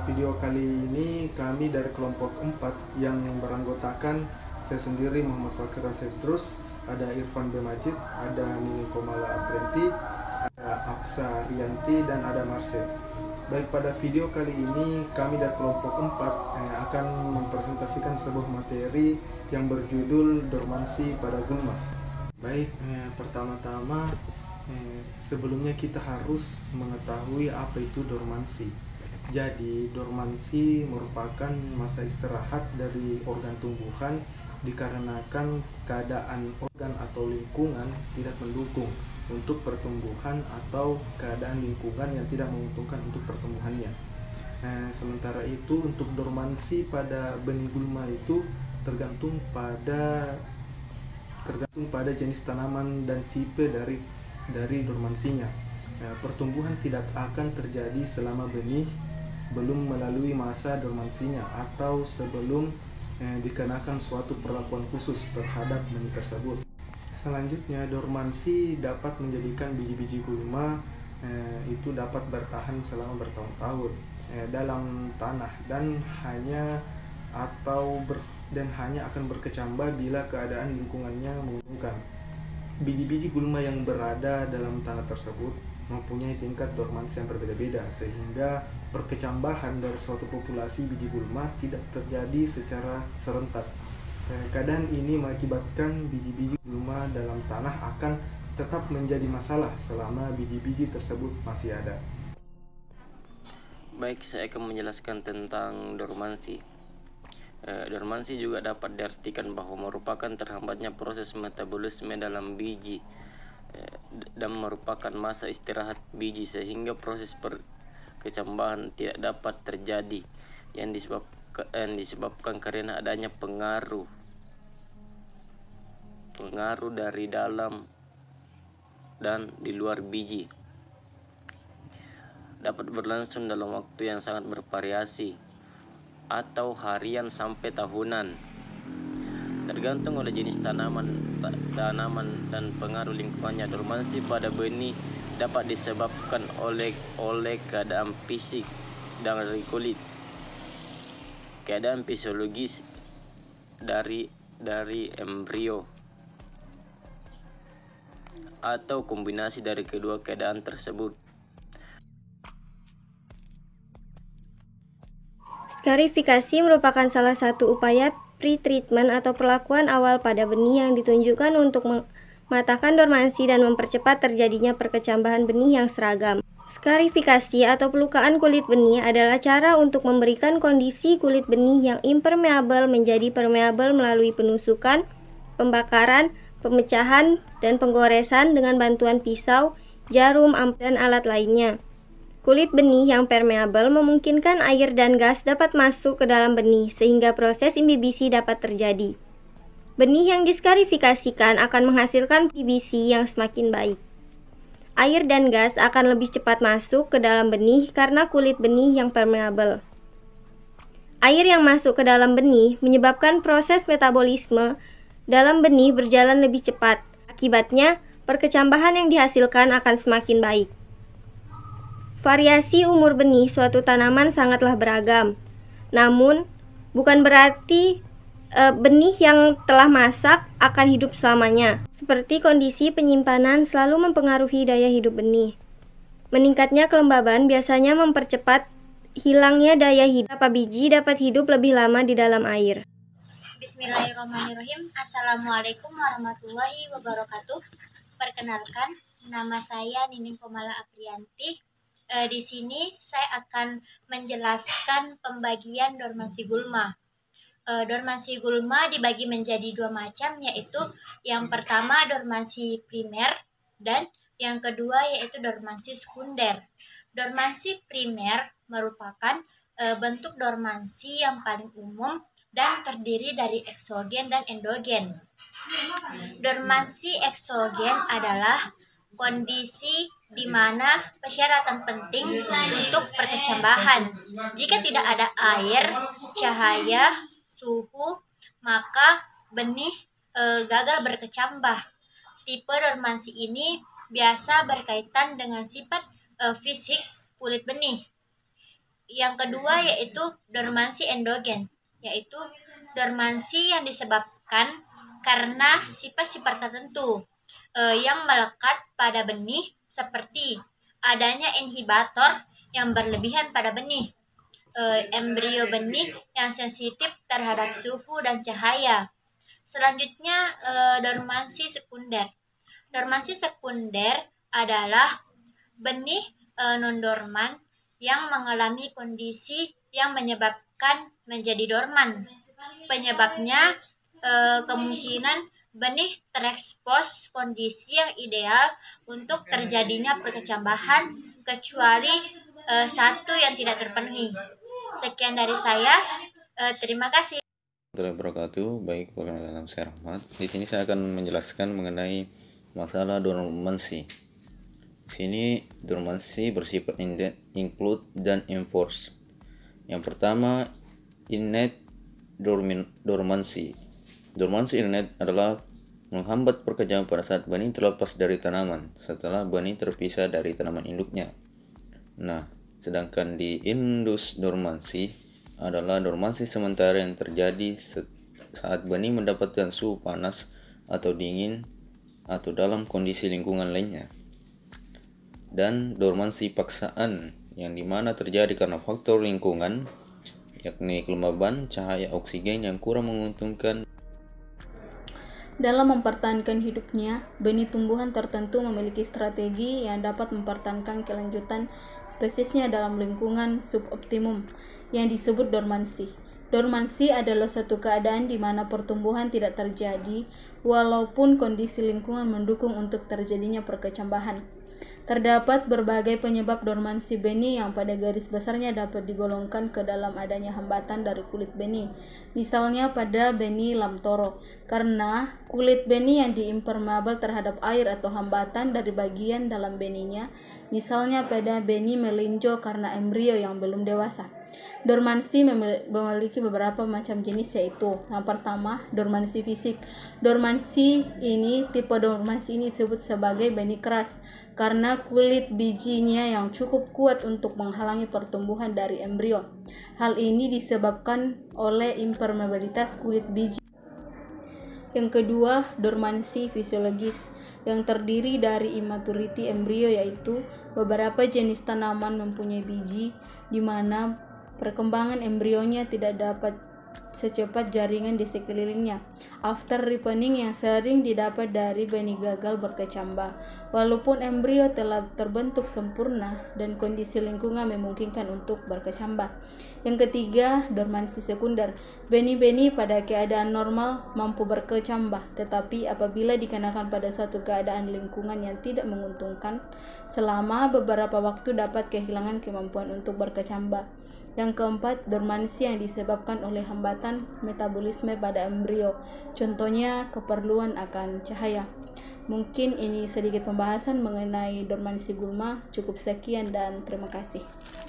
video kali ini kami dari kelompok 4 yang beranggotakan saya sendiri Muhammad Fakir Rasedrus, ada Irfan B. Majid, ada Nini Komala Aprenti, ada Aksa Rianti, dan ada Marcel. Baik, pada video kali ini kami dari kelompok 4 akan mempresentasikan sebuah materi yang berjudul dormansi pada gulma. Baik, pertama-tama sebelumnya kita harus mengetahui apa itu dormansi. Jadi, dormansi merupakan masa istirahat dari organ tumbuhan dikarenakan keadaan organ atau lingkungan tidak mendukung untuk pertumbuhan atau keadaan lingkungan yang tidak menguntungkan untuk pertumbuhannya. Sementara itu untuk dormansi pada benih gulma itu tergantung pada jenis tanaman dan tipe dari dormansinya. Pertumbuhan tidak akan terjadi selama benih belum melalui masa dormansinya atau sebelum dikenakan suatu perlakuan khusus terhadap benih tersebut. Selanjutnya, dormansi dapat menjadikan biji-biji gulma itu dapat bertahan selama bertahun-tahun dalam tanah dan hanya akan berkecambah bila keadaan lingkungannya menguntungkan. Biji-biji gulma yang berada dalam tanah tersebut mempunyai tingkat dormansi yang berbeda-beda, sehingga perkecambahan dari suatu populasi biji gulma tidak terjadi secara serentak. Keadaan ini mengakibatkan biji-biji gulma dalam tanah akan tetap menjadi masalah selama biji-biji tersebut masih ada. Baik, saya akan menjelaskan tentang dormansi. Dormansi juga dapat diartikan bahwa merupakan terhambatnya proses metabolisme dalam biji dan merupakan masa istirahat biji sehingga proses perkecambahan tidak dapat terjadi yang disebabkan karena adanya pengaruh dari dalam dan di luar biji. Dapat berlangsung dalam waktu yang sangat bervariasi atau harian sampai tahunan, tergantung oleh jenis tanaman dan pengaruh lingkungannya. Dormansi pada benih dapat disebabkan oleh keadaan fisik dari kulit, keadaan fisiologis dari embrio, atau kombinasi dari kedua keadaan tersebut. Skarifikasi merupakan salah satu upaya pre-treatment atau perlakuan awal pada benih yang ditunjukkan untuk mematahkan dormansi dan mempercepat terjadinya perkecambahan benih yang seragam. Skarifikasi atau pelukaan kulit benih adalah cara untuk memberikan kondisi kulit benih yang impermeabel menjadi permeabel melalui penusukan, pembakaran, pemecahan, dan penggoresan dengan bantuan pisau, jarum, dan alat lainnya. Kulit benih yang permeabel memungkinkan air dan gas dapat masuk ke dalam benih sehingga proses imbibisi dapat terjadi. Benih yang diskarifikasikan akan menghasilkan PBC yang semakin baik. Air dan gas akan lebih cepat masuk ke dalam benih karena kulit benih yang permeabel. Air yang masuk ke dalam benih menyebabkan proses metabolisme dalam benih berjalan lebih cepat. Akibatnya, perkecambahan yang dihasilkan akan semakin baik. Variasi umur benih suatu tanaman sangatlah beragam. Namun, bukan berarti benih yang telah masak akan hidup selamanya. Seperti kondisi penyimpanan selalu mempengaruhi daya hidup benih. Meningkatnya kelembaban biasanya mempercepat hilangnya daya hidup. Beberapa biji dapat hidup lebih lama di dalam air. Bismillahirrahmanirrahim. Assalamualaikum warahmatullahi wabarakatuh. Perkenalkan, nama saya Nini Komala Aprenti. Di sini saya akan menjelaskan pembagian dormansi gulma. Dormansi gulma dibagi menjadi dua macam, yaitu yang pertama dormansi primer dan yang kedua yaitu dormansi sekunder. Dormansi primer merupakan bentuk dormansi yang paling umum dan terdiri dari eksogen dan endogen. Dormansi eksogen adalah kondisi di mana persyaratan penting untuk perkecambahan. Jika tidak ada air, cahaya, suhu, maka benih gagal berkecambah. Tipe dormansi ini biasa berkaitan dengan sifat fisik kulit benih. Yang kedua yaitu dormansi endogen, yaitu dormansi yang disebabkan karena sifat-sifat tertentu yang melekat pada benih, seperti adanya inhibitor yang berlebihan pada benih, embrio benih yang sensitif terhadap suhu dan cahaya. Selanjutnya dormansi sekunder. Dormansi sekunder adalah benih non-dorman yang mengalami kondisi yang menyebabkan menjadi dorman. Penyebabnya kemungkinan benih terekspos kondisi yang ideal untuk terjadinya perkecambahan, kecuali satu yang tidak terpenuhi. Sekian dari saya. Terima kasih. Warahmatullahi wabarakatuh. Baik, perkenalkan saya Rahmat. Di sini saya akan menjelaskan mengenai masalah dormansi. Di sini dormansi bersifat include dan enforce. Yang pertama, innate dormancy. Dormansi innate adalah menghambat perkecambahan pada saat benih terlepas dari tanaman setelah benih terpisah dari tanaman induknya. Nah, sedangkan di induced dormancy adalah dormansi sementara yang terjadi saat benih mendapatkan suhu panas atau dingin atau dalam kondisi lingkungan lainnya. Dan dormansi paksaan yang dimana terjadi karena faktor lingkungan, yakni kelembaban cahaya oksigen yang kurang menguntungkan. Dalam mempertahankan hidupnya, benih tumbuhan tertentu memiliki strategi yang dapat mempertahankan kelanjutan spesiesnya dalam lingkungan suboptimum yang disebut dormansi. Dormansi adalah suatu keadaan di mana pertumbuhan tidak terjadi walaupun kondisi lingkungan mendukung untuk terjadinya perkecambahan. Terdapat berbagai penyebab dormansi benih yang pada garis besarnya dapat digolongkan ke dalam adanya hambatan dari kulit benih. Misalnya pada benih lamtoro, karena kulit benih yang diimpermeabel terhadap air atau hambatan dari bagian dalam benihnya. Misalnya pada benih melinjo karena embrio yang belum dewasa. Dormansi memiliki beberapa macam jenis, yaitu yang pertama, dormansi fisik. Tipe dormansi ini disebut sebagai benih keras karena kulit bijinya yang cukup kuat untuk menghalangi pertumbuhan dari embrio. Hal ini disebabkan oleh impermeabilitas kulit biji. Yang kedua, dormansi fisiologis yang terdiri dari immaturity embrio, yaitu beberapa jenis tanaman mempunyai biji di mana perkembangan embrionya tidak dapat secepat jaringan di sekelilingnya. After ripening yang sering didapat dari benih gagal berkecambah, walaupun embrio telah terbentuk sempurna dan kondisi lingkungan memungkinkan untuk berkecambah. Yang ketiga, dormansi sekunder. Benih-benih pada keadaan normal mampu berkecambah, tetapi apabila dikenakan pada suatu keadaan lingkungan yang tidak menguntungkan, selama beberapa waktu dapat kehilangan kemampuan untuk berkecambah. Yang keempat, dormansi yang disebabkan oleh hambatan metabolisme pada embrio, contohnya keperluan akan cahaya. Mungkin ini sedikit pembahasan mengenai dormansi gulma. Cukup sekian dan terima kasih.